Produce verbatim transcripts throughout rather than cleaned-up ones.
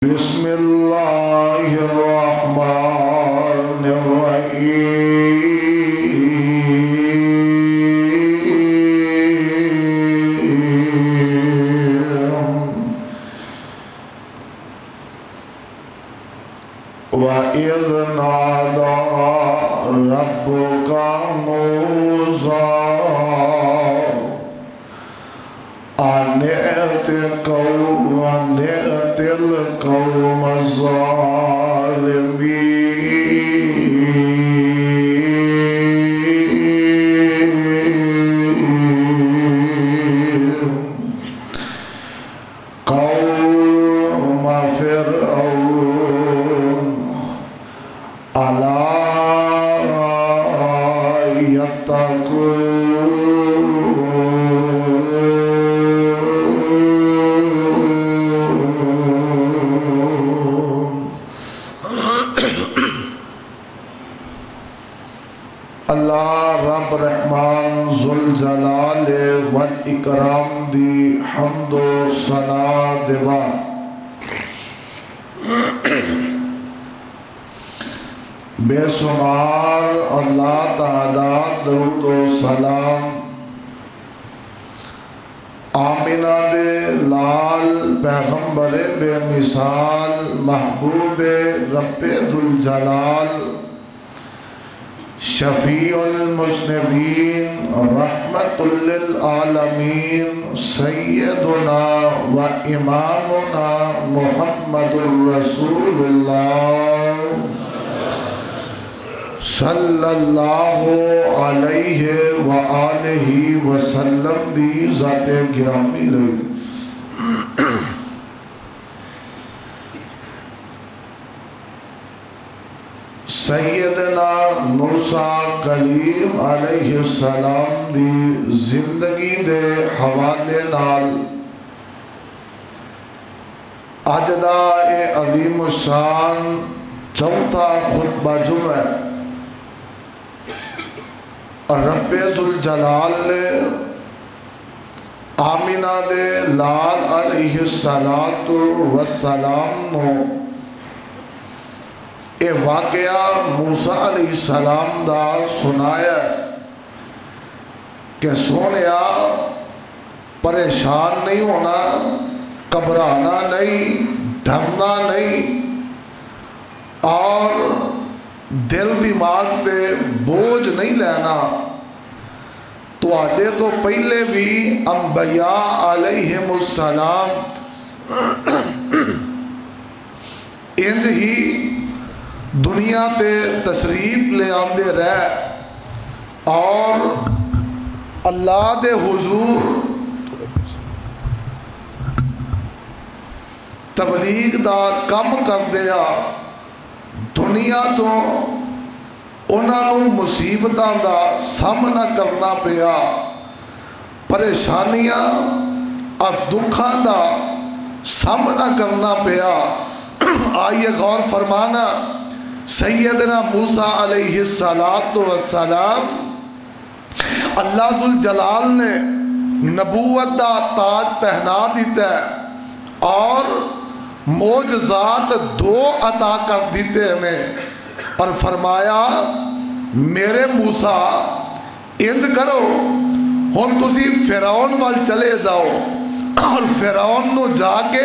بسم اللہ الرحمن الرحیم وَإِذْ نَادَى رَبُّكَ مُوسَىٰ أَنِ ائْتِ القوم الظالمين قوم فرعون ألا يتقون اللہ رب رحمان ذوالجلال والاکرام دی حمد و ثنا دے بعد بے شمار اللہ تعالیٰ درود و سلام آمینہ دے لال پیغمبر بے مثال محبوب رب ذوالجلال شفیع المذنبین رحمت للعالمین سیدنا و امامنا محمد الرسول اللہ صلی اللہ علیہ وآلہ وسلم دی ذات گرامی لئی سیدنا موسیٰ کلیم علیہ السلام دی زندگی دے حوالے نال اجدہ عظیم الشان چوتھا خطبہ جمعہ رب ذوالجلال نے آمینہ دے لال علیہ السلام نو اے واقعہ موسیٰ علیہ السلام دا سنایا کہ سونیا پریشان نہیں ہونا، گھبرانا نہیں، ڈرنا نہیں، اور دل دماغ تے بوجھ نہیں لینا۔ تو آدھے تو پہلے بھی انبیاء علیہم السلام انج ہی دنیا تے تشریف لے آندے رہ اور اللہ دے حضور تبلیغ دا کم کر دیا، دنیا تو انہاں نوں مصیبتاں دا سامنا کرنا پیا، پریشانیاں اور دکھاں دا سامنا کرنا پیا۔ آئیے غور فرمانا، سیدنا موسیٰ علیہ السلام اللہ ذوالجلال نے نبوت دا تاج پہنا دیتا ہے اور معجزات دو عطا کر دیتے ہیں اور فرمایا میرے موسیٰ انج کرو ہن تسی فرعون وال چلے جاؤ اور فرعون نو جا کے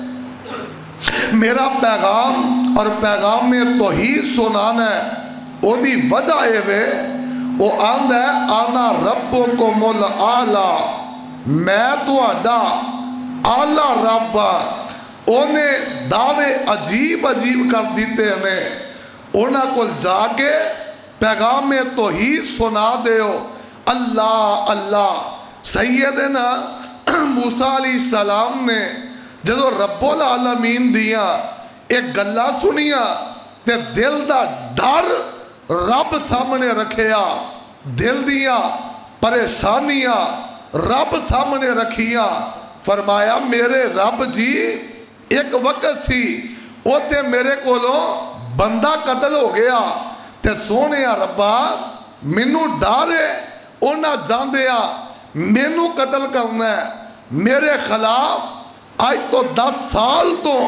میرا پیغام اور پیغام میں توحید سنانا ہے۔ او دی وجہ اے وے او آندہ ہے آنا ربکم العالی، میں تو آدھا اعلی رب۔ انہیں دعوے عجیب عجیب کر دیتے ہیں، انہاں کو جا کے پیغام میں توحید سنا دیو اللہ اللہ۔ سیدنا موسیٰ علیہ السلام نے جدو رب العالمین دیا ایک گلہ سنیا تے دل دا ڈر رب سامنے رکھیا، دل دیا پریشانیاں رب سامنے رکھیا۔ فرمایا میرے رب جی ایک وقت سی اوتے میرے کولوں بندہ قتل ہو گیا تے سونے ربا مینوں ڈارے اونا جاندیا مینوں قتل کرنا ہے، میرے خلاف آج تو دس سال تو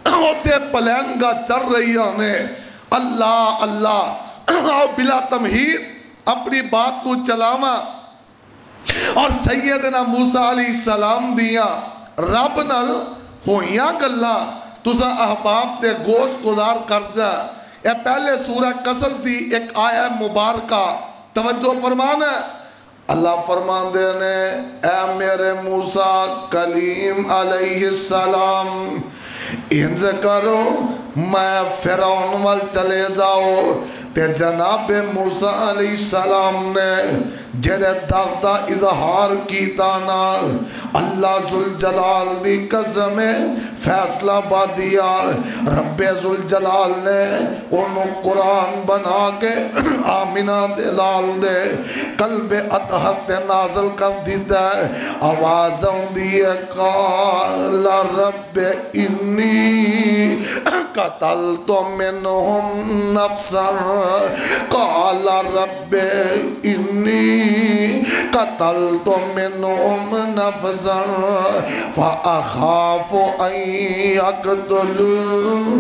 ہوتے پلنگا چر رہی آنے اللہ اللہ آؤ بلا تمہید اپنی بات تو چلاما اور سیدنا موسیٰ علیہ السلام دیا رب نل ہویاں گلا تُسا احباب تے گوشت گزار کر جا اے پہلے سورہ قصص دی ایک آیہ مبارکہ توجہ فرمانا اللہ فرمان دینے اے میرے موسیٰ کلیم علیہ السلام انج کرو میں فرعون وال چلے جاؤ تے جناب موسیٰ علیہ السلام نے جڑے داغدہ اظہار کی تانا اللہ ذوالجلال دی قسم فیصلہ با دیا رب ذوالجلال نے انہوں قرآن بنا کے آمینہ دلال دے قلب اطہر تے نازل کر دیتا ہے آوازوں دیئے قال رب انی قتلت منہم نفسا قال رب انی قتلت منہم نفسا فأخاف ان يقتلون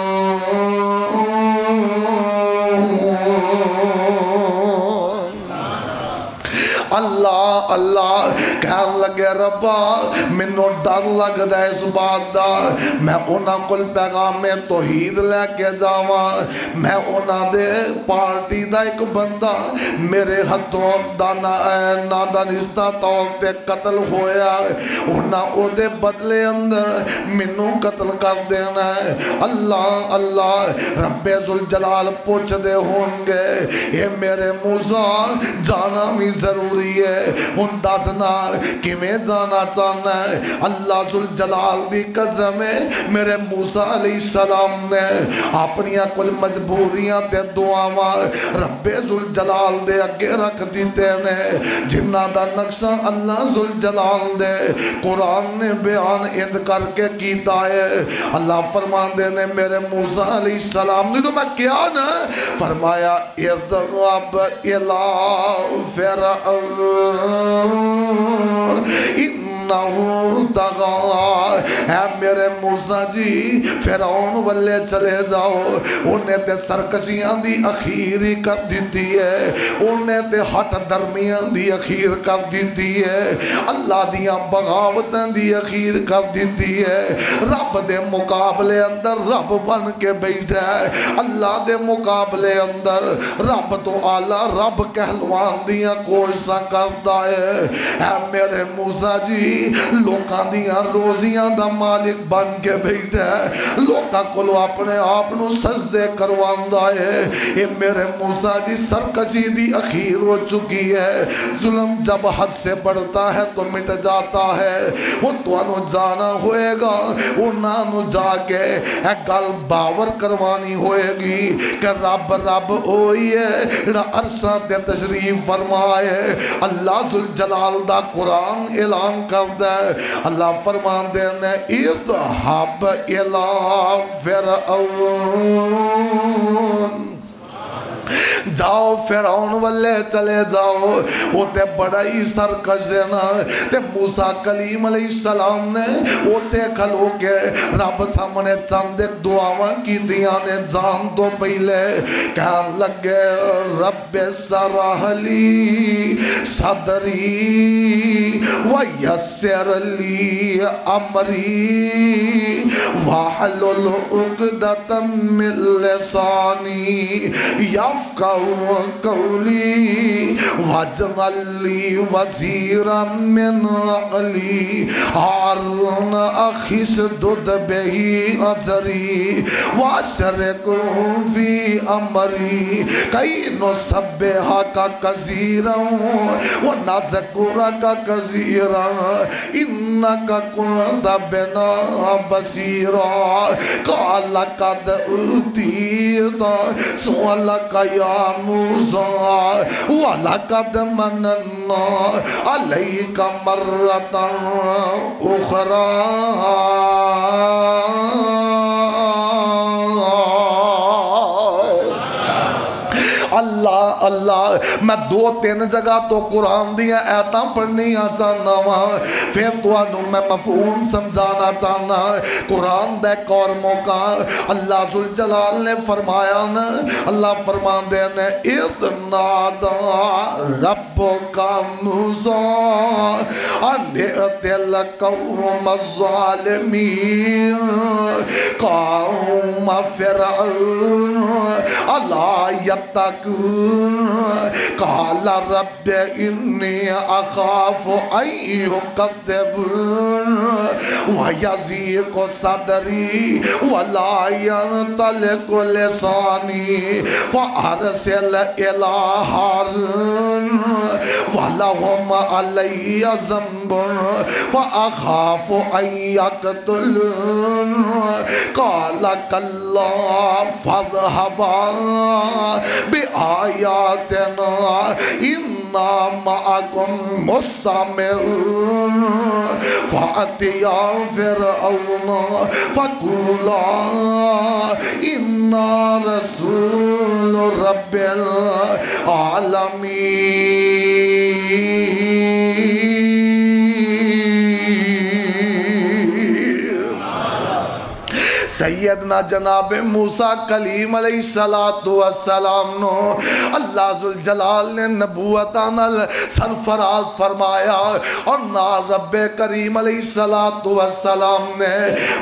اللہ اللہ کہن لگے ربا منو ڈر لگ دے اس بات دا میں اونا کل پیغام توحید لے کے جاواں میں اونا دے پارٹی دا ایک بندہ میرے ہتھوں دانا نادانستہ طور تے قتل ہویا اونا او دے بدلے اندر منو قتل کر دینا ہے اللہ اللہ رب ذوالجلال پوچھ دے ہونگے اے میرے موسیٰ جانا بھی ضروری ہے ان دازنا کیویں جانا چاہنا ہے اللہ ذوالجلال دی قسم ہے میرے موسیٰ علیہ السلام نے اپنیاں کچھ مجبوریاں تے دعاواں رب ذوالجلال دے اگے رکھ دیتے نے جنہ دا نقشہ اللہ ذوالجلال دے قرآن نے بیان انج کر کے کیتا ہے اللہ فرمان دے نے میرے موسیٰ علیہ السلام نے تو میں کیا نا فرمایا اذهب الى فرعون انہو طغا اے میرے موسیٰ جی فرعون والے چلے جاؤ انہیں تے سرکشیاں دی اخیری کر دیتی ہے انہیں تے ہٹ درمیاں دی اخیر کر دیتی ہے اللہ دیاں بغاوتاں دی اخیر کر دیتی ہے رب دے مقابلے اندر رب بن کے بیٹھا ہے اللہ دے مقابلے اندر رب تو آلہ رب کہلوان دیاں کوشاں کرتا ہے اے میرے موسیٰ جی لوکاں دیاں روزیاں دا مالک بن کے بیٹھا ہے لوکاں کلو اپنے آپنو سجدے کرواندہ ہے اے میرے موسیٰ جی سرکشی دی اخیر ہو چکی ہے ظلم جب حد سے بڑھتا ہے تو مٹ جاتا ہے وہ تو انو جانا ہوئے گا انہاں نو جا کے اے گل باور کروانی ہوئے گی کہ رب رب ہوئی ہے اڑا عرصہ دے تشریف فرمائے اللہ ذوالجلال دا قرآن اعلان کر دے اللہ فرمان دینے اذهب الى فرعون جاؤ فرعون والے چلے جاؤ وہ تے بڑا ہی سرکش دینا تے موسیٰ کلیم علیہ السلام نے وہ تے کھلو کے رب سامنے چند ایک دعاواں کی دیانے جان تو پہلے کہن لگے رب سرح لی صدری ویسر لی امری وحلل عقدۃ من لسانی یفقہوا قولی واجعل لی وزیرا من اہلی ہارون اخی اشدد بہ ازری واشرکہ فی امری کئی نسبحک کثیرا ونذکرک کثیرا انک کنت بنا بصیرا قال قد اوتیت سؤلک یا موسیٰ وَلَقَدْ مَنَنَّا عَلَيْكَ مَرَّةً أُخْرَى اللہ اللہ میں دو تین جگہ تو قرآن دیا ایتاں پڑھنی چاہنا وا پھر تو میں مفہوم سمجھانا چاہنا قرآن دے ایک اور موقع اللہ ذوالجلال نے فرمایا نا اللہ فرما دے نے اذ نادا ربک موسیٰ ان ائت القوم الظالمین قوم فرعون الا یتقون قال رب انی اخاف ان یکذبون ویضیق صدری ولا ینطلق لسانی فارسل الی ہارون ولہم علی ذنب فاخاف ان یقتلون قال کلا فاذهبا بآیاتنا انا معکم مستمعون فأتیا فرعون فقولا انا رسول رب العالمین. سیدنا جناب موسیٰ کلیم علیہ السلام نو اللہ ذوالجلال نے نبوتاں سرفراز فرمایا اور نا رب کریم علیہ السلام نے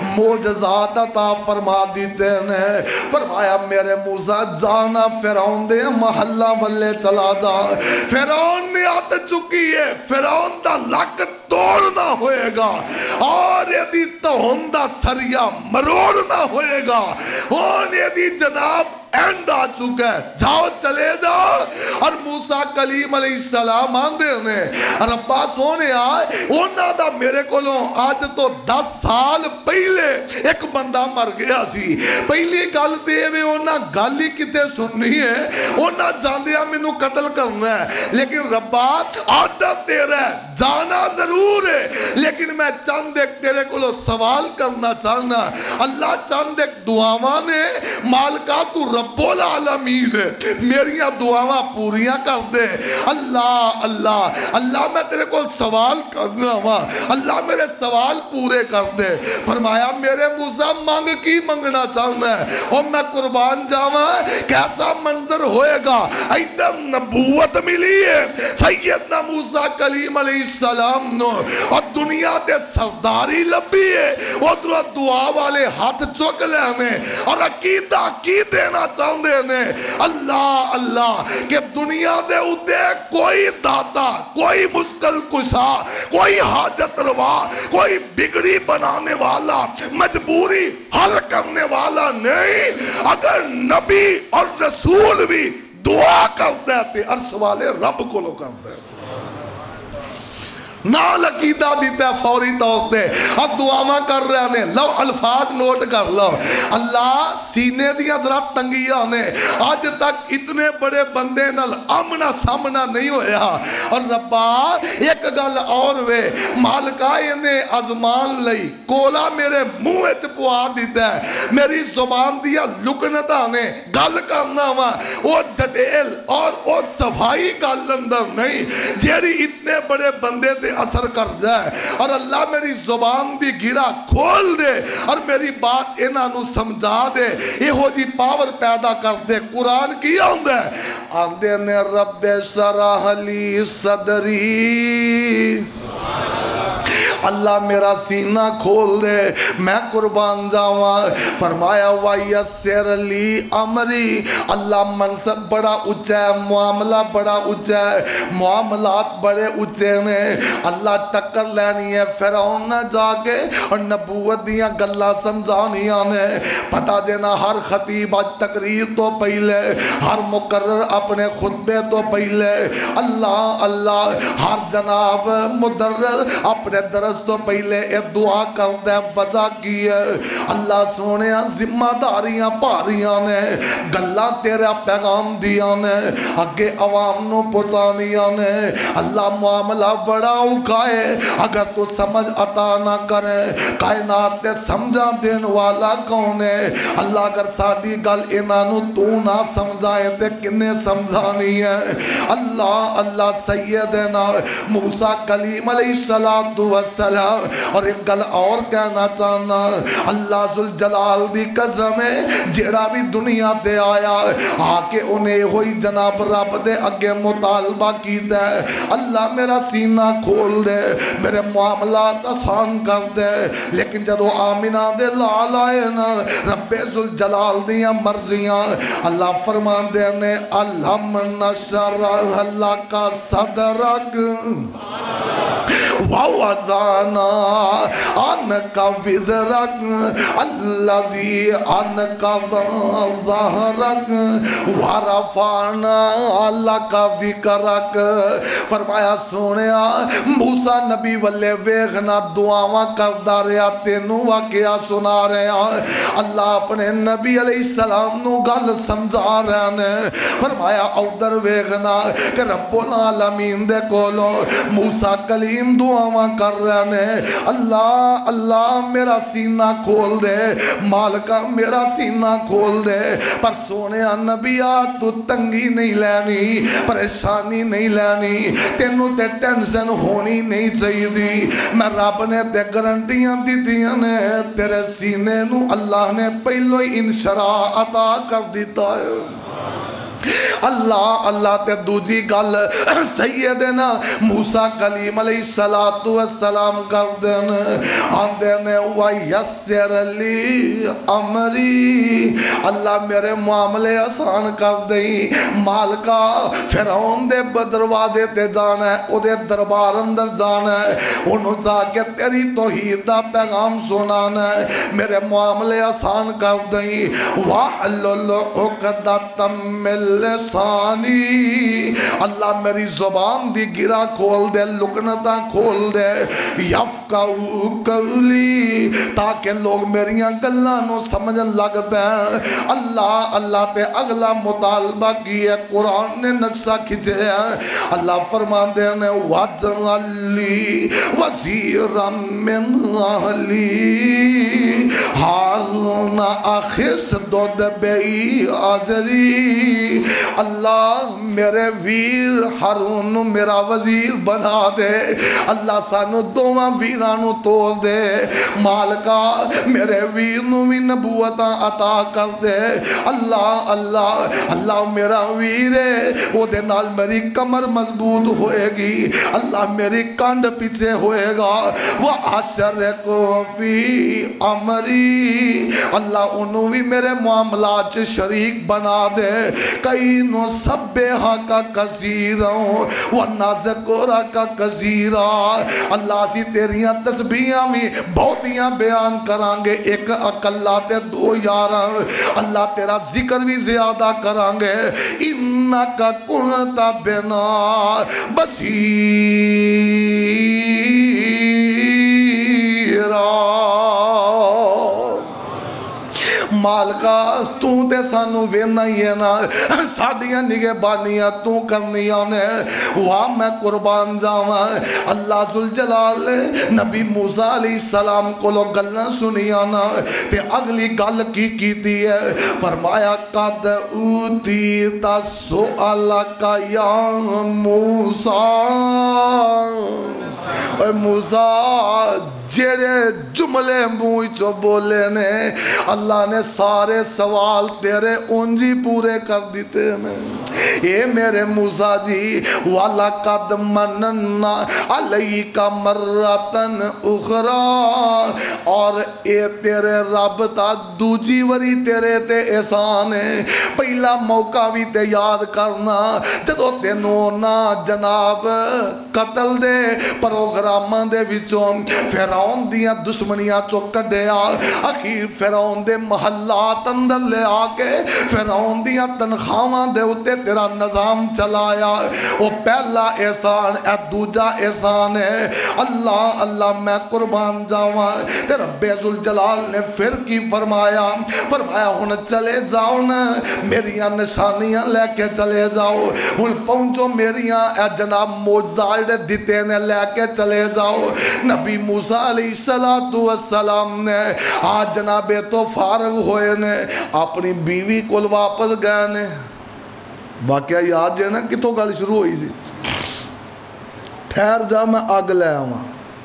معجزات عطا فرما دیتے نے فرمایا میرے موسیٰ جانا فرعون دے محلہ والے چلا جا فرعون نے آت چکی ہے فرعون دا لک توڑنا ہوئے گا اور یہ دی توہندہ سریا مروڑنا ہوئے گا اور یہ دی جناب اینڈ آ چکا ہے جاؤ چلے جاؤ. اور موسیٰ کلیم علیہ السلام آندے نے ربا سونے آئے اونا دا میرے کولوں آج تو دس سال پہلے ایک بندہ مر گیا سی پہلی گل دے وے اونا گالی کتے سننی ہے اونا جاندیا میں نو قتل کرنا ہے لیکن ربا آڈر دے رہا ہے جانا ضرور ہے لیکن میں چند ایک تیرے کولوں سوال کرنا چاہنا اللہ چند ایک دعاواں نے مالکہ تو رب العالمین میریاں دعاواں پوریاں کر دے. اللہ اللہ اللہ میں تیرے کو سوال کرنا ہوا اللہ میرے سوال پورے کر دے. فرمایا میرے موسیٰ مانگ کی منگنا چاہنا ہے اور میں قربان جاواں کیسا منظر ہوئے گا ایدن نبوت ملی ہے سیدنا موسیٰ کلیم علیہ السلام نو اور دنیا دے سرداری لبی ہے اور دعا والے ہاتھ چک لے ہمیں اور عقیدہ کی دینا چاہندے نے اللہ اللہ کہ دنیا دے اتے کوئی داتا کوئی مشکل کشا کوئی حاجت روا کوئی بگڑی بنانے والا مجبوری حل کرنے والا نہیں. اگر نبی اور رسول بھی دعا کر دیتے عرش والے رب کو لو کر دیتے نال عقیدہ دیتا ہے فوری طور پہ. اب دعاواں کر رہے ہیں لو الفاظ نوٹ کر لو اللہ سینے دیا ذرا تنگیاں نے آج تک اتنے بڑے بندے نال آمنا سامنا نہیں ہویا اور ربا ایک گل اور وے مالکہ انہیں ازمان لئی کولا میرے منہ چپوا دیتا ہے میری زبان دیا لکنتا نے گل کرنا ہوا وہ ڈٹیل اور وہ صفائی کا لندر نہیں جیری اتنے بڑے بندے دے اثر کر جائے اور اللہ میری زبان دی گرا کھول دے اور میری بات انہاں نو سمجھا دے یہ ہو جی پاور پیدا کر دے. قرآن کی آندے آندے نے رب شرح لی صدری اللہ میرا سینہ کھول دے میں قربان جاواں. فرمایا وَيَسِّرْ لِي أَمْرِي اللہ منصب بڑا اچھا ہے معاملہ اچھا اچھا ہے معاملات بڑے اچھے میں اللہ ٹکر لینی ہے فرعون نہ جا کے اور نبوت دیاں گلہ سمجھانیاں نے پتا دینا ہر خطیب آج تقریر تو پہلے ہر مقرر اپنے خطبے تو پہلے اللہ اللہ ہر جناب مدرر اپنے در عرض تو پہلے اے دعا کرتا ہے وجہ کی ہے اللہ سونے ذمہ داریاں پاریاں نے گلاں تیرا پیغام دیا نے اگے عوام نو پہنچانیاں نے اللہ معاملہ بڑا اکھائے اگر تو سمجھ عطا نہ کرے کائنات تے سمجھا دین والا کون ہے اللہ اگر ساڑی گل انانو تو نہ سمجھائے تے کنے سمجھانی ہے اللہ اللہ سیدنا موسیٰ کلیم علیہ السلام اور ایک گل اور کہنا چاہنا اللہ ذوالجلال دی قسم ہے جیڑا بھی دنیا دے آیا آکے انہیں ہوئی جناب رب دے اگے مطالبہ کیتا ہے اللہ میرا سینہ کھول دے میرے معاملات آسان کر دے لیکن جدو آمینہ دے لال آئے نا رب ذوالجلال دیا مرضیاں اللہ فرمان دے نے الہم نشرح لک صدرک وَوَزَانَا عَنْكَ وِزْرَكَ الَّذِي عَنْكَ ظَهْرَكَ وَرَفَعْنَا لَكَ ذِكْرَكَ فرمایا سونیا موسیٰ نبی والے ویغنا دعاواں کردہ رہا تینوں واقعہ سنا رہا اللہ اپنے نبی علیہ السلام نو گل سمجھا رہا نے فرمایا اودر ویغنا کہ رب العالمین دے کولو موسیٰ کلیم دعاواں کر رہے ہیں اللہ اللہ میرا سینہ کھول دے مالکہ میرا سینہ کھول دے پر سونے نبیہ تو تنگی نہیں لینی پریشانی نہیں لینی تینوں تے ٹینشن ہونی نہیں چاہیے دی میں رب نے تے گارنٹیاں دی دیا نے تیرے سینے نو اللہ نے پہلو ہی انشراح عطا کر دیتا ہے اللہ اللہ تے دوجی گل سیدنا موسیٰ کلیم علیہ السلام کر دین آندے نے وَيَسِّرْ لِي عَمْرِي اللہ میرے معاملے آسان کر دیں مالکا فرعون دے دروازے تے جانا ہے او دے دربار اندر جانا ہے انہوں جا کے تیری توحید دا پیغام سنانا ہے میرے معاملے آسان کر دیں وَحْلُلْ عُقْدَةً مِّن لسانی اللہ میری زبان دی گرا کھول دے لکنتا کھول دے یفقہوا قولی تاکہ لوگ میریاں گلاں نو سمجھن لگ پین اللہ اللہ تے اگلا مطالبہ کیے قرآن نے نقشہ کھچے ہیں اللہ فرمان دے نے وَجْعَلْ لِي وَزِيرًا مِّنْ أَهْلِي هَارُونَ أَخِي اشْدُدْ بِهِ أَزْرِي اللہ میرے ویر ہارون میرا وزیر بنا دے اللہ سانو دوواں ویرانو تول دے مالکا میرے ویر نو بھی نبوتاں عطا کر دے اللہ اللہ اللہ میرا ویر ہے وہ دے نال میری کمر مضبوط ہوئے گی اللہ میری کانڈ پیچھے ہوئے گا وَأَشْرِكُ فِي أَمْرِي اللہ انہوں بھی میرے معاملات شریک بنا دے کئی نو سبحہ کا کثیروں ونذکرہ کا کثیرہ اللہ سی تیریاں تسبیحاں بھی بہتیاں بیان کرانگے ایک اکلا تے دو یاراں اللہ تیرا ذکر بھی زیادہ کرانگے انکا کنتا بنا بصیرہ مالکا تو تے سانو وینا ہی ہے نا ساڑیاں نگے بانیاں تو کرنیاں نے وہاں میں قربان جاواں اللہ ذوالجلال نبی موسیٰ علیہ السلام کو لوگ گلنا سنیاں نا تے اگلی گل کی کی دی ہے فرمایا قد اوتیتا سؤالکا یا موسیٰ اے موسیٰ جیڑے جملے موئی چو بولے نے اللہ نے سارے سوال تیرے انجی پورے کر دیتے ہیں اے میرے موسیٰ جی وَلَقَدْ مَنَنَّا عَلَيْكَ مَرَّةً اُخْرَى اور اے تیرے رب تا دوجی وری تیرے تے احسان ہے پہلا موقع بھی تے یاد کرنا جدو تینوں نا جناب قتل دے پروگرامان دے وچوں فرعون دیاں دشمنیاں چو کڈیا اخیر فرعون دے محلات اندر لے آکے فرعون دیاں تنخواہاں دے اتے تیرا نظام چلایا وہ پہلا احسان اے دوجا احسان ہے اللہ اللہ میں قربان جاواں تے رب ذوالجلال نے پھر کی فرمایا فرمایا ہن چلے جاؤ نا میریاں نشانیاں لے کے چلے جاؤ ہن پہنچو میریاں اے جناب معجزہ دیتے نے لے کے چلے جاؤ نبی موسیٰ علیہ السلام نے آج جناب تو فارغ ہوئے نے اپنی بیوی کو واپس گئے نے واقعہ یاد ہے نا کتوں گل شروع ہوئی تھی ٹھہر جا میں آگ لے آواں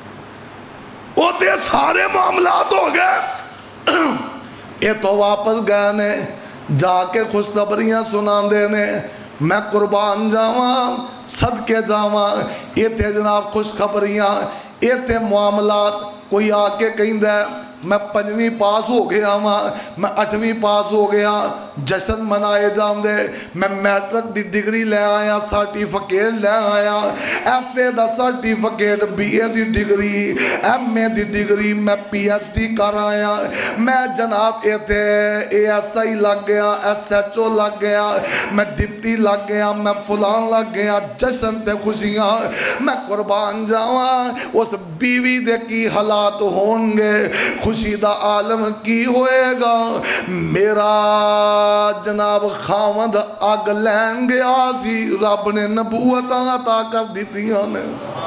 وہ دے سارے معاملات ہو گئے یہ تو واپس گئے نے جا کے خوشخبریاں سنا دے نے میں قربان جاواں صدقے جاواں یہ تھے جناب خوشخبریاں یہ تھے معاملات کوئی آ کے کہیں دے میں پنجویں پاس ہو گیا ہاں میں اٹھویں پاس ہو گیا جشن منائے جان دے میں میٹرک دی ڈگری لے آیا سرٹیفکیٹ لے آیا ایف اے دا سرٹیفکیٹ بی اے دی ڈگری ایم اے دی ڈگری میں پی ایچ ڈی کر آیا میں جناب اے تھے اے ایس آئی لگ گیا ایس ایچ او لگ گیا میں ڈپٹی لگ گیا میں فلان لگ گیا جشن تے خوشیاں میں قربان جاواں اس بیوی دے کی حالات ہونگے خوشی دا عالم کی ہوئے گا میرا جناب خامد آگ لین گیا سی رب نے نبوت عطا کر دیتیاں نے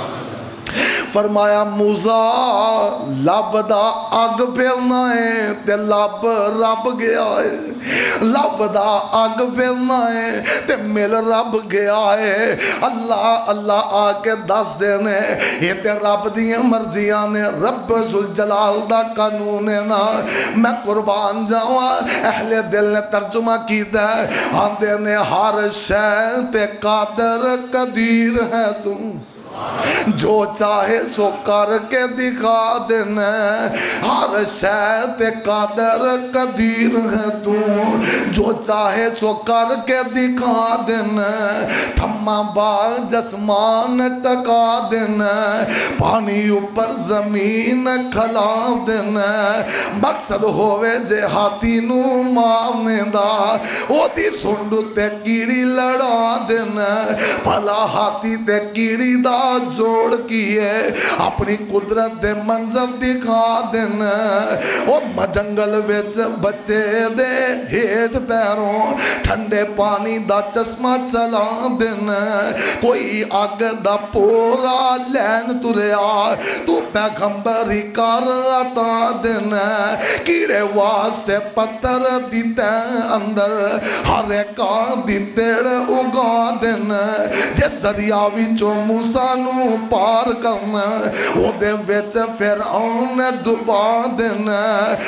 فرمایا موسیٰ لب دا آگ پھیلنا ہے تے لب رب گیا ہے لب دا آگ پھیلنا ہے تے مل رب گیا ہے اللہ اللہ آکے دس دینے یہ تے رب دیاں مرضیاں نے رب ذوالجلال دا قانون ہے نا میں قربان جاواں اہل دل نے ترجمہ کی دے آندے نے ہر شے تے قادر قدیر ہے تم جو چاہے سو کر کے دکھا دینا ہر شے تے قادر قدیر ہے تو جو چاہے سو کر کے دکھا دینا تھما با جسمان ٹکا دینا پانی اوپر زمین کھلا دینا مقصد ہوئے جے ہاتھی نو مارنے دا او دی سنڈو تے کیڑی لڑا دینا پھلا ہاتھی تے کیڑی دا جوڑ کیے اپنی قدرت دے منظر دکھا دینا او جنگل ویچ بچے دے ہیٹ پیروں ٹھنڈے پانی دا چشمہ چلا دینا کوئی آگ دا پورا لین تریا تو پیغمبری کر عطا دینا کیڑے واسطے پتر دیتے اندر ہر ایک دی تیڑ اگا دینا جس دریاوی چو موسیٰ نو پار کرنا وہ دے ویچ فرعون ڈبا دینا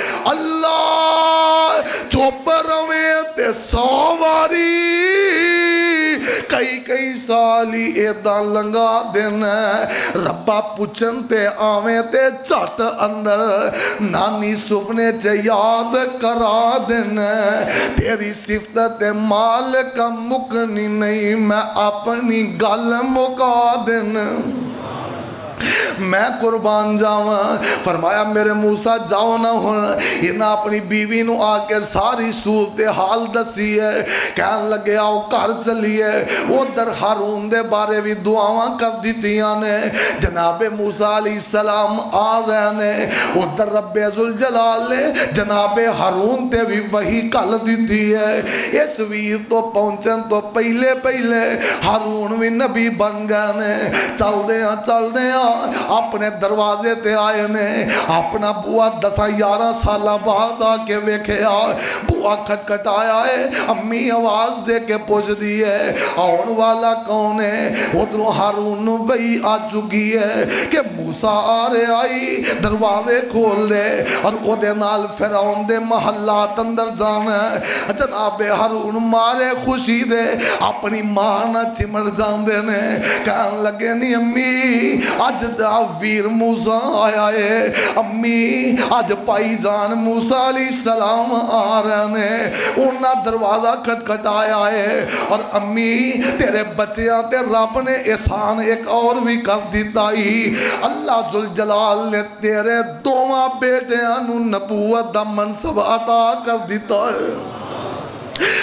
اللہ چوپ روے تے سواری کئی کئی سالی ایدہ لنگا دینا ربا پوچھن تے آویں تے چٹ اندر نانی سفنے چے یاد کرا دینا تیری صفت تے مال کا مکنی نہیں میں اپنی گل مکا دینا میں قربان جاواں فرمایا میرے موسیٰ جاؤ نہ ہونا انہاں اپنی بیوی نو آکے ساری صورت حال دسی ہے کہن لگے آؤ کر چلیے وہ در ہارون دے بارے بھی دعاواں کر دیتیاں نے جناب موسیٰ علیہ السلام آ رہے نے وہ در رب ذوالجلال نے جناب ہارون تے بھی وہی کل دیتی ہے اس ویر تو پہنچن تو پہلے پہلے ہارون بھی نبی بن گئے نے چل دیا چل دیا اپنے دروازے تے آئے نے اپنا بوا دسا یارہ سالہ بعد آ کے ویکھیا بوا کھٹ کھٹ آیا ہے امی آواز دے کے پوچھ دی ہے آن والا کون ہے ادھروں ہارون وہی آ چکی ہے کہ موسیٰ آ رہے آئی دروازے کھول دے اور او دے نال فرعون دے محلات اندر جانا ہے جناب ہارون مارے خوشی دے اپنی ماں نہ چمڑ جان دے نے کہن لگے نہیں امی آج دا ویر موسیٰ آیا ہے امی آج پائی جان موسیٰ علیہ السلام آ رہے ہیں انہاں دروازہ کھٹ کھٹ آیا ہے اور امی تیرے بچیاں تے رب نے احسان ایک اور بھی کر دیتا ہی اللہ ذوالجلال نے تیرے دوواں بیٹیاں نو نبوت دا منصب عطا کر دیتا ہے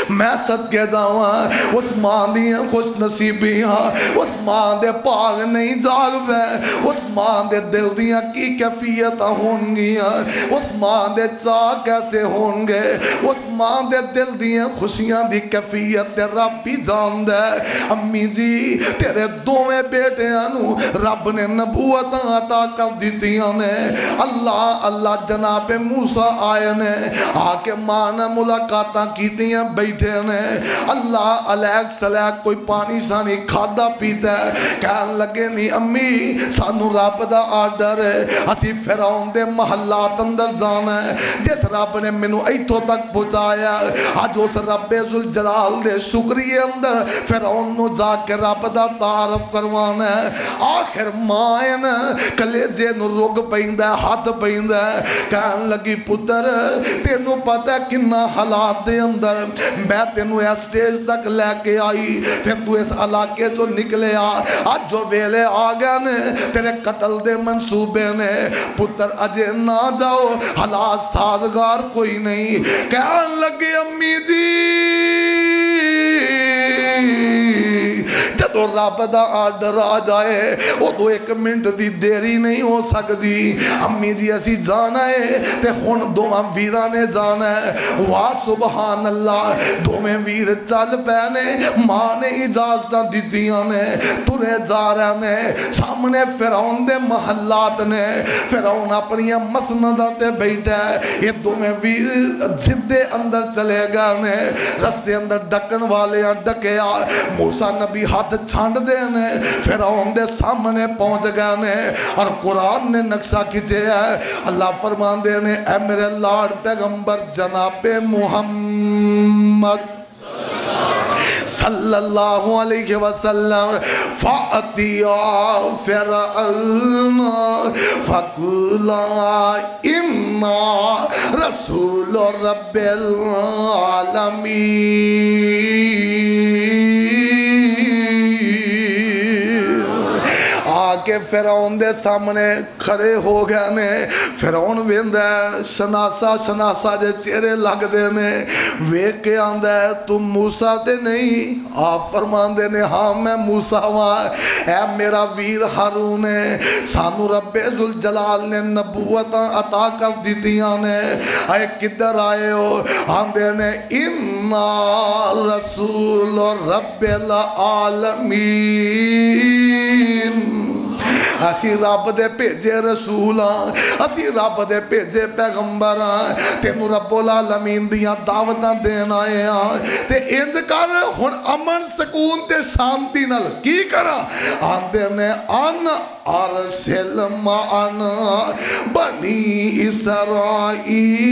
میں صدقے جاواں اس ماں دیاں خوش نصیبیاں اس ماں دے پاگ نہیں جاگ بے اس ماں دے دل دیاں کی کیفیت ہون گیاں اس ماں دے چاہ کیسے ہون گے اس ماں دے دل دیاں خوشیاں دی کیفیت رب بھی جان دے امی جی تیرے دوویں بیٹیاں نو رب نے نبوت عطا کر دیتیاں نے اللہ اللہ جناب موسیٰ آئے نے آکے ماں نے ملاقاتاں کیتیاں بیٹھے نے اللہ علیہ سلیک کوئی پانی سانی کھادا پیتا ہے کہن لگے نہیں امی سانو رب دا آرڈر ہے اسی فیرون دے محلات اندر جانا ہے جس رب نے منو ایتھو تک پہنچایا آج اس رب ذوالجلال دے شکریہ اندر فیرون نو جا کے رب دا تعارف کروانا ہے آخر مائن کلیجے نو رگ پہندہ ہے ہاتھ پہندہ ہے کہن لگی پتر تینو پتہ ہے کنہ حالات دے اندر میں تینو اس سٹیج تک لے کے آئی پھر تو اس علاقے جو نکلے آ آج جو ویلے آگا نے تیرے قتل دے منصوبے نے پتر اجے نہ جاؤ حالات سازگار کوئی نہیں کہن لگی امی جی جدو رب دا آرڈر آ جائے وہ تو ایک منٹ دی دیری نہیں ہو سکتی امی جی اسی جانا ہے تے ہون دوواں ویراں نے جانا ہے واہ سبحان اللہ دوویں ویر چل پینے ماں نے اجازتاں دتیاں نے ترے جا رہے نے سامنے فرعون دے محلات نے فرعون اپنی مسندہ تے بیٹھا ہے یہ دوویں ویر جدے اندر چلے گا نے رستے اندر ڈکن والے ڈکے آ موسیٰ نبی ہاتھ چھانڈ دے نے فرعون دے سامنے پہنچ گئے نے اور قرآن نے نقشہ کھچے ہے اللہ فرمان دے نے اے میرے لاڈ پیغمبر جناب محمد صلی اللہ علیہ وسلم فَأَتِيَا فِرْعَوْنَ فَقُولَا إِنَّا رَسُولُ رَبِّ الْعَالَمِينَ آکے فرعون دے سامنے کھڑے ہو گئے نے فرعون ویندہ ہے شناسا شناسا جے چہرے لگ دے نے ویک کے آندہ ہے تم موسیٰ دے نہیں آپ فرمان دے نے ہاں میں موسیٰ وہاں اے میرا ویر ہارون ہے سانو رب ذوالجلال نے نبوتاں عطا کر دیتیاں نے اے کدھر آئے ہو آندے نے اِنَّا رسول رب العالمین اسی رب دے پیجے رسولاں اسی رب دے پیجے پیغمبراں تینو رب العالمین دیاں دعوتاں دینا آئے آں تے انج کر ہن امن سکون تے شانتی نال کی کرا آندے نے ان ارسل معنا بنی اسرائیل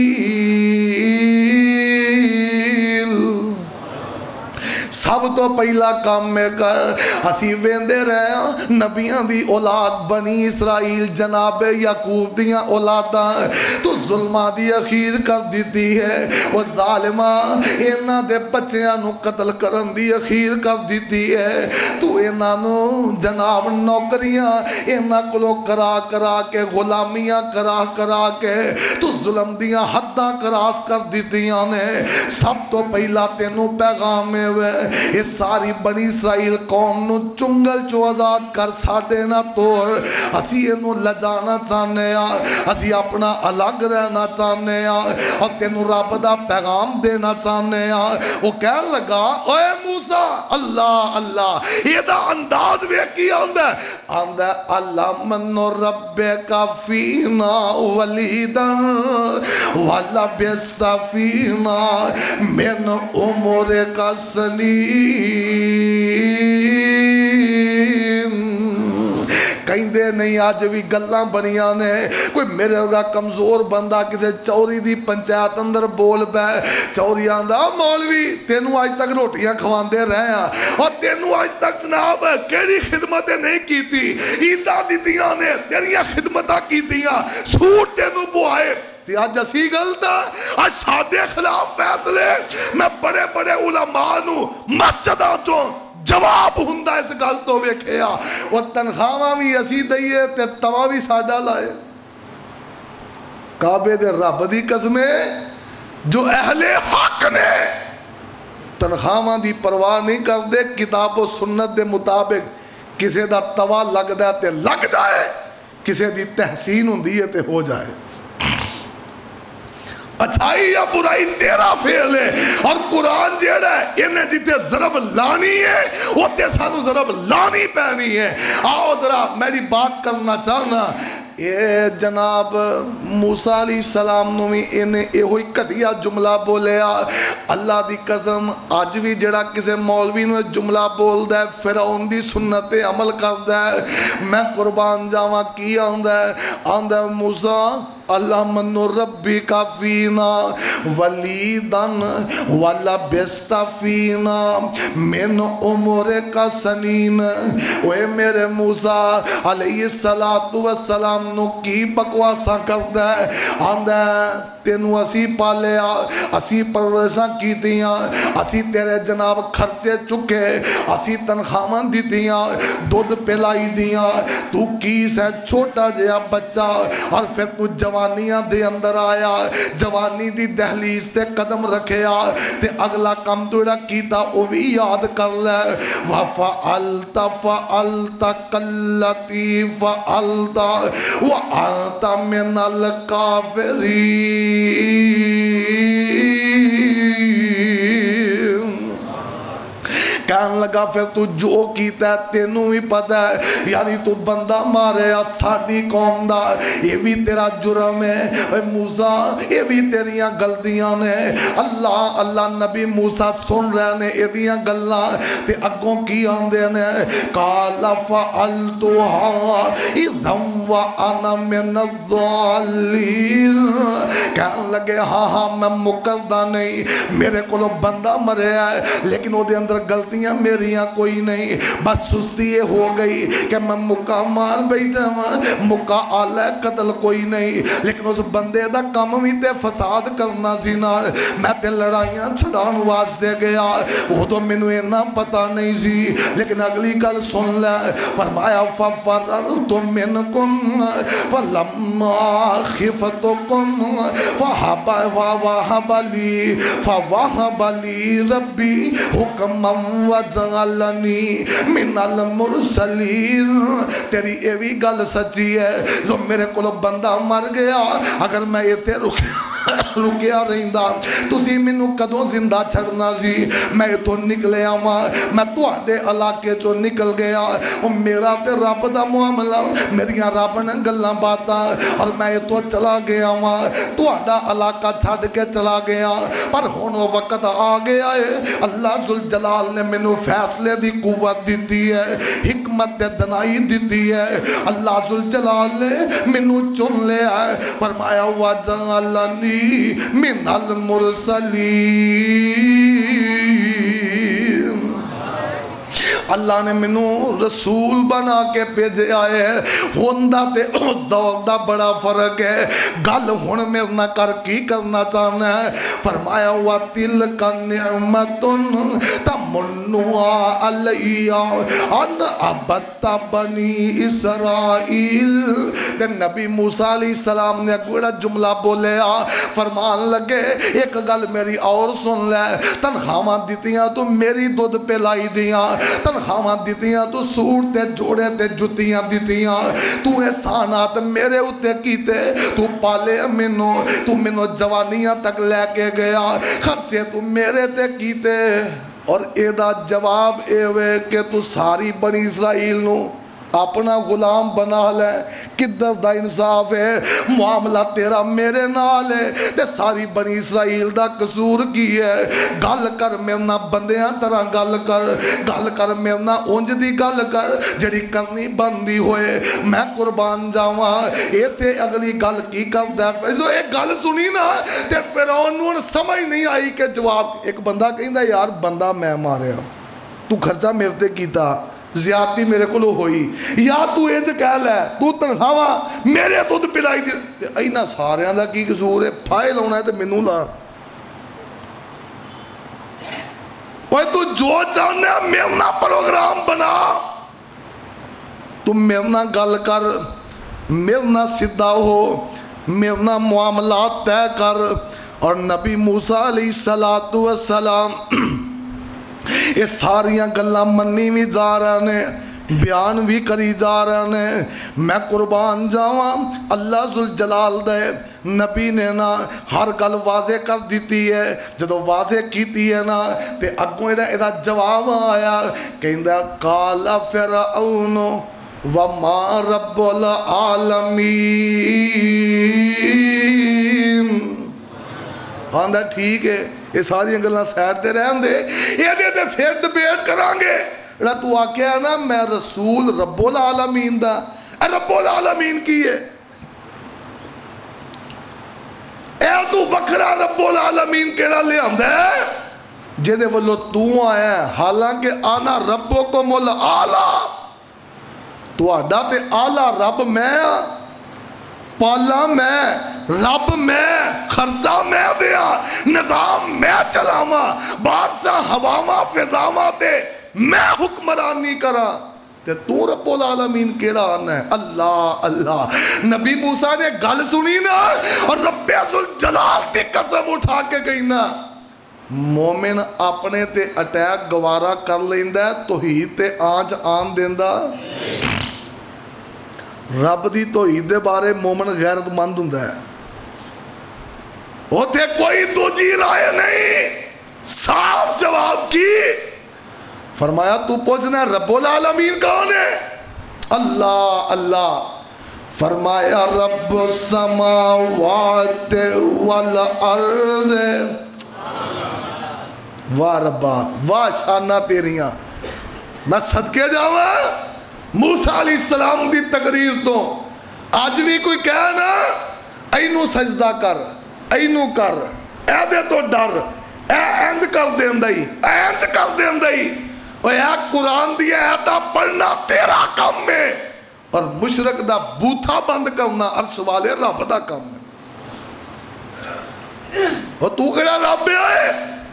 سب تو پہلا کام میں کر اسی ویندے رہے نبیاں دی اولاد بنی اسرائیل جناب یعقوب دیاں اولاداں تو ظلمہ دی اخیر کر دیتی ہے وہ ظالمہ اینا دے بچیاں نو قتل کرن دی اخیر کر دیتی ہے تو اینا نو جناب نوکریاں اینا کلو کرا کرا کے غلامیاں کرا کرا کے تو ظلم دیاں حداں کراس کر دیتیاں نے سب تو پہلا تینو پیغام میں ہوئے اس ساری بنی اسرائیل قوم نو چنگل چو آزاد کر ساڑے نہ توڑ اسی انو لجانا چاہنے آ اسی اپنا الگ رہنا چاہنے آ اور تینو رب دا پیغام دینا چاہنے آ وہ کہنے لگا اوے موسیٰ اللہ اللہ یہ دا انداز بھی کی آندہ آندہ اللہ من رب کا فینا ولیدن ولبست فینا من عمر کا سنی کہیں دے نہیں آج بھی گلاں بنیاں نے کوئی میرے ہوگا کمزور بندہ کسے چوری دی پنچایت اندر بول پہ چوری آندہ مولوی تینوں آج تک روٹیاں کھوان دے رہے ہیں اور تینوں آج تک جناب کیری خدمتیں نہیں کی تھی عیدہ دیتیاں نے تیریاں خدمتہ کی تیاں سوٹ تینوں بوائے تی آج جسی گلتا آج سادے خلاف فیصلے میں بڑے بڑے علماء نو مسجدہ چوں جواب ہندہ اس گل تو ویکھیا وہ تنخواہ بھی اسی دئیے تے توا بھی ساڑھا لائے کعبے دے رب دی قسمیں جو اہل حق نے تنخواہاں دی پرواہ نہیں کر دے، کتاب و سنت دے مطابق کسے دا توا لگ دے تے لگ جائے، کسے دی تحسین ہوندی ہے تے ہو جائے۔ اچھائی یا برائی تیرا فعل ہے، اور قرآن جیڑا ہے انہیں جیتے ضرب لانی ہے وہ تے سانو ضرب لانی پہنی ہے۔ آؤ ذرا میری بات کرنا چاہنا، اے جناب موسیٰ علیہ السلام نوی انہیں اے ہوئی کٹیا جملہ بولیا، اللہ دی قسم آج بھی جڑا کسے مولوی نوی جملہ بول دے فرعون دی سنت عمل کر دے، میں قربان جاواں کی آندہ ہے آندہ موسیٰ اللہ من ربی کا فینا ولیدن ولبست فینا من عمر کا سنین۔ اوے میرے موسیٰ علیہ السلام نو کی بکواساں کردہ ہے، آندہ تینو اسی پالیا، اسی پرویساں کی دیاں، اسی تیرے جناب خرچے چکے، اسی تنخواہاں دی دیاں، دودھ پلائی دیاں، تو کیس ہے چھوٹا جیا بچہ، اور پھر تو جوانیاں دے اندر آیا، جوانی دی دہلیز تے قدم رکھیا تے اگلا کم دوڑا کیتا او بھی یاد کر لے، وَفَعَلْتَ فَعَلْتَ كَلَّتِي فَعَلْتَ وَأَنْتَ مِنَ الْكَافِرِينَ۔ کہنے لگا پھر تو جو کیتا ہے تینوں ہی پتہ ہے، یعنی تو بندہ مارے ساڑی قوم دا، یہ بھی تیرا جرم ہے۔ اے موسیٰ یہ بھی تیریاں غلطیاں نے، اللہ اللہ نبی موسیٰ سن رہے نے ایدیاں گلاں تے اگوں کی آندے نے، قَالَ فَعَلْتُهَا اِذًا وَأَنَا مِنَ الضَّالِّينَ۔ کہنے لگے ہاں ہاں میں مکردہ نہیں، میرے کو بندہ مرے ہے لیکن وہ دے اندر غلطیاں میریاں کوئی نہیں، بس سستی یہ ہو گئی کہ میں مکہ مار بیٹھا ہوں، مکہ آلہ قتل کوئی نہیں، لیکن اس بندے دا کم بھی تے فساد کرنا سی نا، میں تے لڑائیاں چھڑان واسطے گیا، وہ تو میں نے نہ پتا نہیں سی، لیکن اگلی کل سن لے، فرمایا فَفَرَرْتُ مِنْكُمْ فَلَمَّا خِفْتُكُمْ فَوَهَبَ لِي فَوَهَبَ لِي رَبِّي حُكْمًا وَجَعَلَنِي مِنَ الْمُرْسَلِينَ۔ تیری یہ بھی گل سچی ہے، جو میرے کو بندہ مر گیا، اگر میں یہ تے رکیا رہندا تسی مینوں کدوں زندہ چھڑنا سی، میں تو نکلے آواں، میں تواڈے علاقے چوں نکل گیا، او میرا تے رب دا معاملہ، میریاں رب نے گلاں باتاں، اور میں تو چلا گیا واں، تواڈا علاقہ چھڈ کے چلا گیا، پر ہن وقت آ گیا ہے، اللہ ذوالجلال نے مینوں فیصلے دی قوت دیتی ہے، حکمت تے دنائی دیتی ہے، اللہ ذوالجلال نے مینوں چن لیا ہے، فرمایا وَجَعَلَنِي من المرسلین۔ اللہ نے منوں رسول بنا کے پیجے آئے، ہوندہ تے اس دور دا بڑا فرق ہے، گل ہون میرے نہ کر کی کرنا چاہنا ہے، فرمایا وَتِلْكَ نِعْمَةٌ تَمُنُّهَا عَلَيَّ أَنْ عَبَدْتَ بَنِي إِسْرَائِيلَ۔ تے نبی موسیٰ علیہ السلام نے گوڑا جملہ بولیا، فرمان لگے ایک گل میری اور سن لے، تنخواہاں دیتیاں تو میری دودھ پلائی دیاں، تنخواہاں دیتیاں تو سوٹ تے جوڑے تے جتیاں دیتیاں، تو احسانات میرے اتے کیتے، تو پالے منو، تو منو جوانیاں تک لے کے گیا، خرچے تو میرے تے کیتے، اور ایدہ جواب اے وے کہ تو ساری بنی اسرائیل نو اپنا غلام بنا لے، کدھر دا انصاف ہے، معاملہ تیرا میرے نال ہے، تے ساری بنی اسرائیل دا قصور کی ہے، گل کر میرنا بندیاں طرح گل کر، گل کر میرنا اونج دی گل کر جڑی کرنی بندی ہوئے، میں قربان جاواں، اے تے اگلی گل کی کر دے، جو ایک گل سنی نا تے فرعون نوں سمجھ نہیں آئی کہ جواب، ایک بندہ کہندا یار بندہ میں ماریا، تو خرچہ میرے تے کیتا، زیادتی میرے کو ہوئی، یا تو ایج کہہ لے تو تنخواہاں میرے دودھ پلائی دی، اینا ساریاں دا کی قصور ہے، پھائے لاؤنا ہے تے منوں لا، اوہ تو جو چاہنے میرنا پروگرام بنا، تو میرنا گل کر، میرنا صدہ ہو، میرنا معاملات طے کر، اور نبی موسیٰ علیہ السلام یہ ساریاں گلاں منی بھی جا رہے ہیں، بیان بھی کری جا رہے ہیں۔ میں قربان جاواں اللہ ذوالجلال دے نبی نے نا ہر گل واضح کر دیتی ہے، جدو واضح کیتی ہے نا تے اگوں ایدا جواب آیا، کہندا قال فرعون وما رب العالمین، آندہ ٹھیک ہے یہ ساری گلاں سیٹ دے رہن دے، یہ دے دے پھر ڈبیٹ کران گے۔ رہا تو آکیا ہے نا میں رسول رب العالمین دا، اے رب العالمین کی ہے، اے تو وکرا رب العالمین کیڑا لے آندہ ہے جدے والو تو آیا ہے، حالانکہ آنا ربکم العالی، تو آڈا تے آلہ رب میں پالا میں رب میں خرچہ میں دیا نظام میں چلاما بادشاہ ہواما فضاما تے میں حکمرانی کرا تے تو رب العالمین کیڑا آنا ہے؟ اللہ اللہ۔ نبی موسیٰ نے گل سنی نا اور رب ذوالجلال تے قسم اٹھا کے گئی نا، مومن اپنے تے اٹیک گوارا کر لیندہ توحید تے آنچ آن دیندہ، رب دی توحید دے بارے مومن غیرت مند ہوندا ہے، ہوتے کوئی دوجی رائے نہیں، صاف جواب کی۔ فرمایا تو پوچھنا ہے رب العالمین کون ہے؟ اللہ اللہ۔ فرمایا رب السماوات والارض، واہ ربا واہ شانہ تیریاں، میں صدقے جاواں موسیٰ علیہ السلام دی تقریر تو آج بھی کوئی کہنا اینو سجدہ کر، اینو کر، اے دے تو ڈر، اے اینج کر دیں دائی، اینج کر دیں دائی، اے قرآن دیا ایتا پڑھنا تیرا کم میں، اور مشرک دا بوتھا بند کرنا عرش والے رب دا کم میں۔ اور تو کہنا رب ہے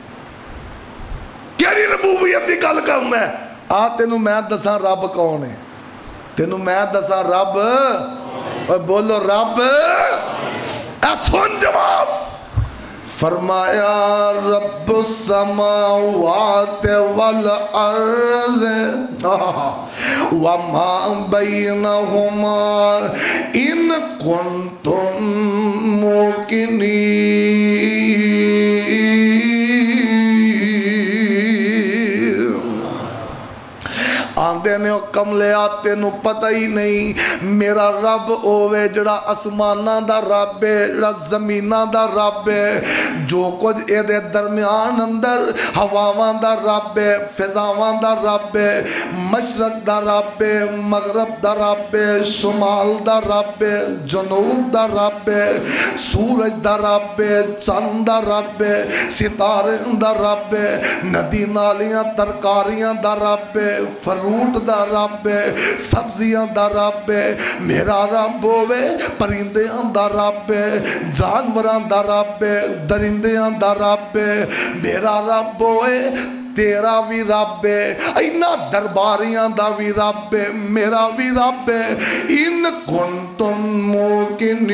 کیڑی ربوبیت دی گل کرنا ہے؟ آ تینو میں دساں رب کون ہے، تینو میں دساں رب، اور بولو رب، اے سن جواب۔ فرمایا رب السماوات والارض وما بینہما ان کنتم موقنین۔ آندے نے کملے آتے نو پتہ ہی نہیں میرا رب اوے جڑا اسمانہ دا رب ہے، جڑا زمینہ دا رب ہے، جو کچھ اے دے درمیان اندر ہواوان دا رب ہے، فضاوان دا رب ہے، مشرق دا رب ہے، مغرب دا رب ہے، شمال دا رب ہے، جنوب دا رب ہے، سورج دا رب ہے، چند دا رب ہے، ستارے دا رب ہے، ندی نالیاں ترکاریاں دا رب ہے، فروٹ دا رب ہے، سبزیاں دا رب ہے، میرا رب ہوئے پرندیاں دا رب ہے، جانوراں دا رب ہے، درندیاں دا رب ہے، میرا رب ہوئے تیرا بھی رب ہے، اینا درباریاں دا بھی رب ہے، میرا بھی رب ہے، ان کنتم موقنین۔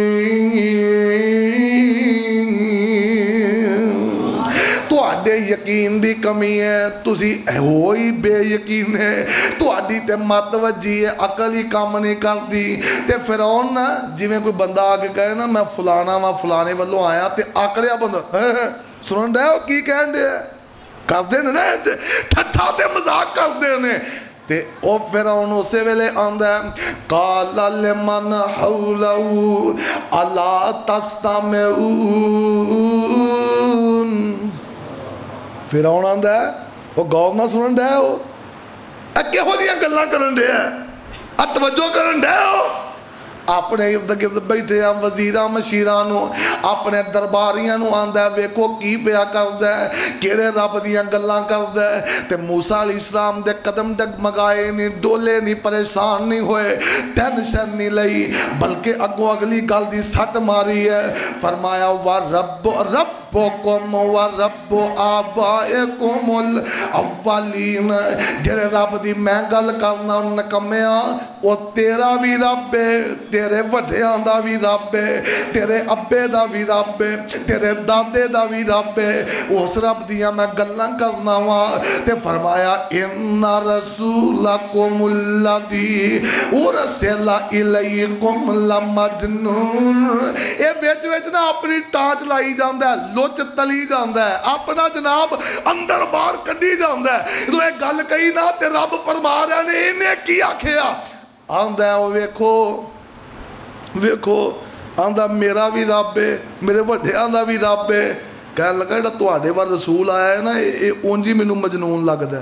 تو آڈے یقین دی کمی ہے، تُسی ہوئی بے یقین ہے، تو آڈی تے متوجی ہے، عقل ہی کام نہیں کر دی۔ تے فرعون نا جی میں کوئی بندہ آگے کہے نا میں فلانا میں فلانے والوں آیا تے آکڑیا بندہ سنن رہے ہو کی کہن دے کر دینے نا ٹھٹھا تے مزاق کر دینے تے او فرعون اسے ویلے آندہ ہے قال لمن حولہو الا تستمعون۔ فرعون آندہ ہے وہ گاؤں نہ سنن رہے ہو، اکے ہو دیا گلنا کرن رہے ہیں، اتوجہ کرن رہے ہو، اپنے ارد گرد بیٹھے ہیں وزیران مشیرانوں، اپنے درباریاں آندہ ہے ویکو کی پیا کردہ ہے، کیڑے رب دیاں گلاں کردہ ہے۔ تے موسیٰ علیہ السلام دے قدم ڈگمگائے نہیں، ڈولے نہیں، پریشان نہیں ہوئے، ٹینشن نہیں لئی، بلکہ اگو اگلی گل دی سٹ ماری ہے۔ فرمایا وا رب رب ربکم و رب آبائکم الاولین جڑے رب دی میں گل کرنا نکمیاں وہ تیرا بھی رب ہے تیرے وڈیاں دا بھی رب ہے تیرے ابے دا بھی رب ہے تیرے دادے دا بھی رب ہے اس رب دیا میں گلاں کرنا وا تے فرمایا ان رسولکم الذی ارسل الیکم لمجنون اے وچ وچ نا اپنی ٹانچ لائی جاندا ہے لوچ تلی جاندا ہے اپنا جناب اندر باہر کڈی جاندا ہے تو اے گل کہی نا تے رب فرما رہے نے انہیں کی آکھیا آندا ہے او ویکھو ویکھو آندا میرا بھی رب ہے میرے وڈیاں دا بھی رب ہے کہنے لگا جڑا تواڈے ور رسول آیا ہے نا اے اونجی مینوں مجنون لگدا ہے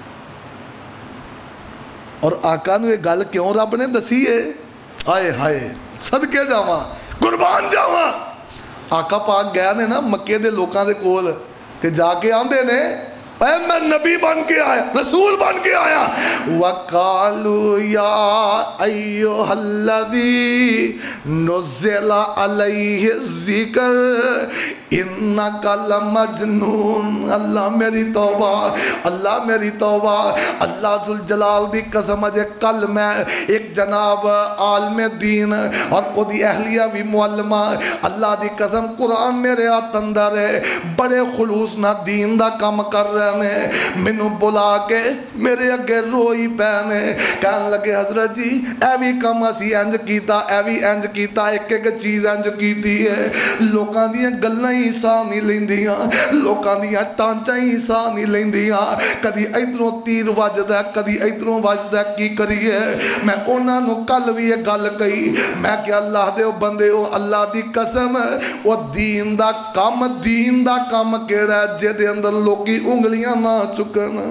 اور آقا نو یہ گل کیوں رب نے دسی ہے ہائے ہائے صدقے جاواں قربان جاواں آقا پاک گیا نے نا مکے دے لوکاں دے کول تے جا کے آندے نے اے میں نبی بن کے آیا رسول بن کے آیا وَقَالُوا يَا أَيُّهَا الَّذِي نُزِّلَ عَلَيْهِ الذِّكْرُ إِنَّكَ لَمَجْنُونَ اللہ میری توبہ اللہ میری توبہ اللہ ذوالجلال دی قسم اجے کل میں ایک جناب عالم دین اور وہ دی اہلیہ بھی معلمہ اللہ دی قسم قرآن میرے ہاتھ اندر ہے بڑے خلوص نہ دین دا کام کر رہے نے منو بلا کے میرے اگے روئی پہنے کہنے لگے حضرت جی اے بھی کم اسی انج کیتا اے بھی انج کیتا ایک ایک چیز انج کیتی ہے لوکاں دیاں گلاں ہی ساہ نہیں لیندیاں لوکاں دیاں ٹانچاں ہی ساہ نہیں لیندیاں کدی ادھروں تیر وجدا کدی ادھروں وجدا کی کریے میں انہاں نو کل بھی یہ گل کہی میں کہ اللہ دے بندے او اللہ دی قسم او دین دا کام دین دا کام کیڑا جے دے اندر لوکی انگلی نہ چکنا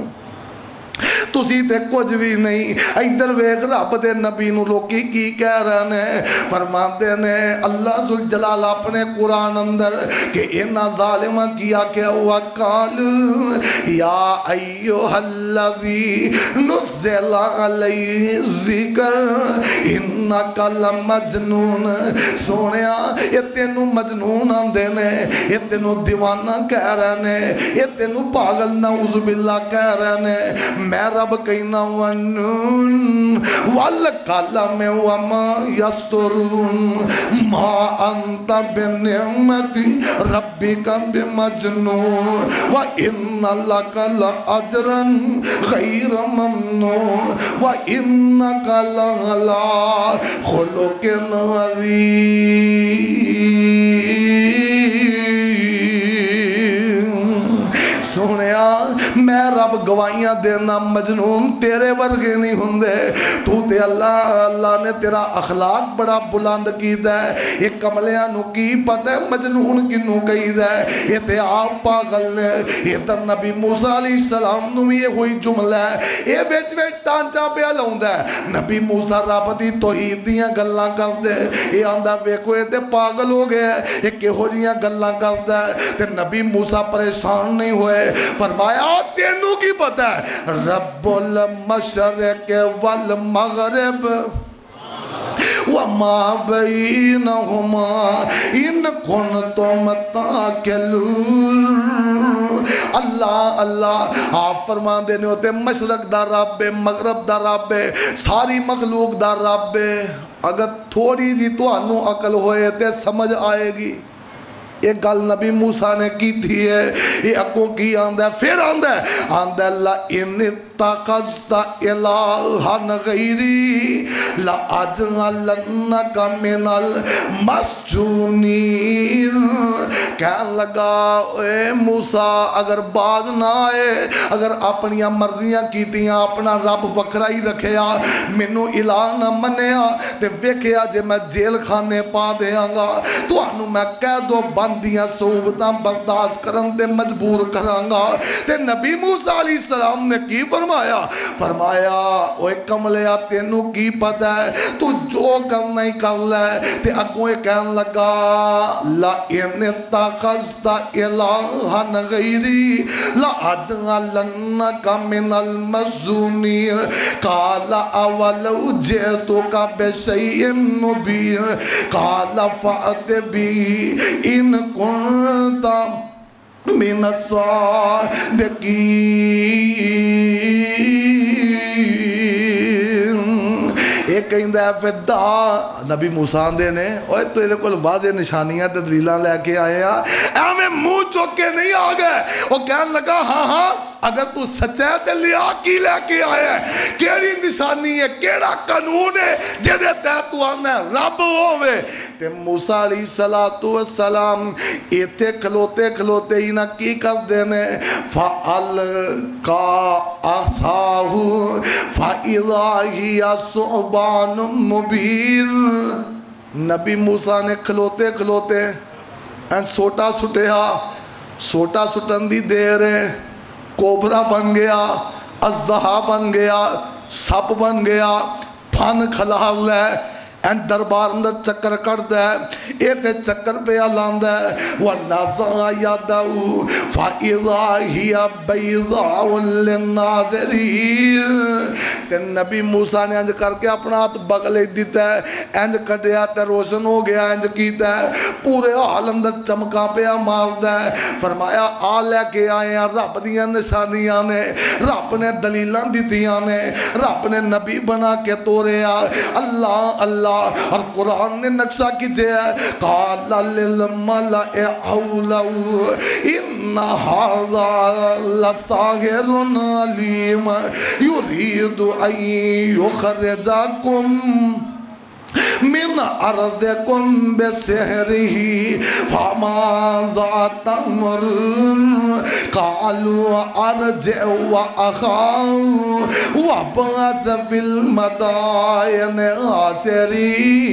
تسی تے کچھ بھی نہیں ادھر ویکھ رب دے نبی نو لوکی کی کہہ رہے نے فرماتے نے اللہ ذوالجلال اپنے قرآن اندر کہ انہاں ظالمہ کیا کہ وقال یا ایھا الذی نزل علیہ الذکر انک لمجنون سونیا یہ تینوں مجنون آندے نے یہ تینوں دیوانہ کہہ رہے نے یہ تینوں پاگل نعوذ باللہ کہہ رہے نے میں رب کہنا ونون والقلم وما یسطرون ما انت بنعمت ربک بمجنون وان لک لاجرا غیر ممنون وانک لعلی خلق عظیم سونیا میں رب گوائیاں دینا مجنون تیرے ورگے نہیں ہوندے تو تے اللہ اللہ نے تیرا اخلاق بڑا بلند کیتا ہے یہ کملیاں نو کی پتہ ہے مجنون کنو کہیدا ہے یہ تے آپ پاگل نے یہ تر نبی موسیٰ علیہ السلام نو یہ ہوئی جملہ ہے یہ بیچ بیچ ٹانچا پہ لوندا ہے نبی موسیٰ رب دی توحید دیاں گلاں کرتے یہ آندہ ویکھو یہ تے پاگل ہو گئے یہ کہو جیاں گلاں کرتا ہے تے نبی موسیٰ پریشان نہیں ہوئے فرمایا تینوں کی پتہ ہے رب المشرق والمغرب وما بینہما ان کنتم تاکلون اللہ اللہ آپ فرمان دینے ہوتے مشرق دا رب مغرب دا رب ساری مخلوق دا رب اگر تھوڑی جی تو انو عقل ہوئے تے سمجھ آئے گی یہ گل نبی موسیٰ نے کی تھی ہے یہ اکو کی آندہ ہے پھر آندہ ہے آندہ ہے لَإِنِ اتَّخَذْتَ إِلَٰهًا غَيْرِي لَأَجْعَلَنَّكَ مِنَ الْمَسْجُونِينَ کہنے لگا اے موسیٰ اگر باز نہ آئے اگر اپنیاں مرضیاں کیتیاں اپنا رب وکھرا ہی رکھیا منو الہ نہ منیا تے ویکھیا جے میں جیل خانے پا دیاں گا تو انو میں کہہ دو بندیاں صحبتاں برداشت کرن دے مجبور کرانگا تے نبی موسیٰ علیہ السلام نے کی فرمایا فرمایا فرمایا اوے کملیا تینوں کی پتہ ہے تو جو کرنا ہی کر لے تے اگوں کہن لگا لا ان اتخذت الہا غیری لا اجعلنک من المسجونین قال اولو جئتک بشیء مبین قال فأت به ان کنت من الصادقین۔ ایک کہندہ ہے پھر دا نبی موسیٰ دے نے اوہ تو یہ کوئی واضح نشانیاں تے دلیلاں لے کے آئے ہیں اے میں منہ چوک کے نہیں آگئے وہ کہنے لگا ہاں ہاں اگر تو سچے تے لیا کی لے کے آئے ہیں کیڑی نشانی ہے کیڑا قانون ہے جدے تے تو آنے رب ہوئے تے موسیٰ علیہ السلام ایتے کھلوتے کھلوتے ہی نہ کی کر دینے فَأَلْقَا عَصَاهُ فَإِذَا هِيَ ثُعْبَانٌ مُبِينٌ۔ نبی موسیٰ نے کھلوتے کھلوتے این سوٹا سٹیا سوٹا سٹن دی دیر ہے کوبرا بن گیا ازدہا بن گیا سپ بن گیا پھن کھلال لے این دربار اندر چکر کر دے ایتے چکر پہ آلاند ہے وَنَزَعَ يَدَهُ فَإِذَا هِيَ بَيْضَاءٌ لِلنَّاظِرِينَ۔ تے نبی موسیٰ نے انج کر کے اپنا ہاتھ بغلے دیتا ہے انج کٹیا تے روشن ہو گیا انج کیتا ہے پورے حال اندر چمکا پہ مار دے فرمایا آ لے کے آئے ہیں رب دیاں نشانیاں نے رب نے دلیلاں دیتیاں نے رب نے نبی بنا کے تورے آ اللہ اللہ اور قرآن نے نقشہ کیجئے ہے قَالَ لِلْمَلَئِ حَوْلَهُ إِنَّ هَذَا لَسَاحِرٌ عَلِيمٌ يُرِيدُ أَن يُخْرِجَكُم من أرضكم بسحره فماذا تأمرون قالوا أرجع وأخاه وابعث في المدائن حاشرين۔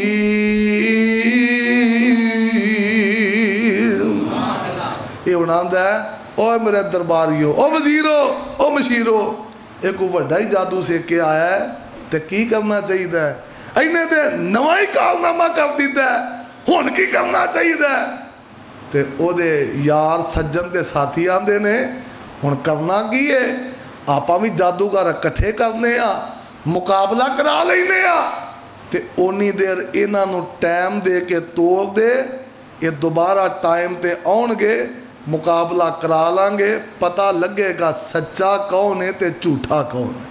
یہ انہاں ہے اوہ میرے درباریو او وزیرو او مشیرو ایک وڈا ہی جادو سے کے آیا ہے تے کی کرنا چاہیے ہے اینے دے نوائی کارنامہ کر دیتا ہے ہون کی کرنا چاہیے ہے تے او دے یار سجن دے ساتھی آندے نے ہون کرنا کی ہے آپا بھی جادوگر کٹھے کرنے آ مقابلہ کرا لینے آ تے اونی دیر انہاں نو ٹائم دے کے توڑ دے یہ دوبارہ ٹائم تے آن گے مقابلہ کرا لانگے پتہ لگے گا سچا کون ہے تے جھوٹا کون ہے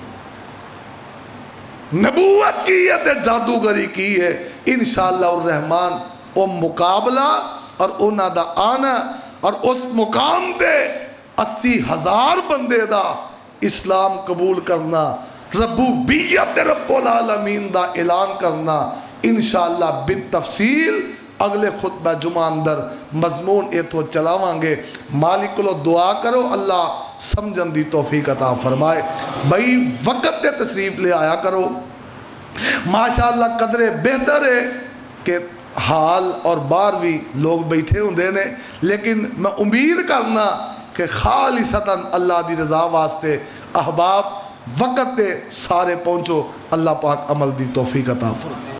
نبوت کی ہے تے جادوگری کی ہے انشاءاللہ الرحمن وہ مقابلہ اور انہاں دا آنا اور اس مقام دے اسی ہزار بندے دا اسلام قبول کرنا ربوبیت رب العالمین دا اعلان کرنا انشاءاللہ بالتفصیل اگلے خطبہ جمعہ اندر مضمون اے تو چلاوانگے مالک لو دعا کرو اللہ سمجھن دی توفیق عطا فرمائے بھئی وقت تے تصریف لے آیا کرو ماشاءاللہ قدر بہتر ہے کہ حال اور بار بھی لوگ بیٹھے ہوں دینے لیکن میں امید کرنا کہ خالصتاً اللہ دی رضا واسطے احباب وقت تے سارے پہنچو اللہ پاک عمل دی توفیق عطا فرمائے۔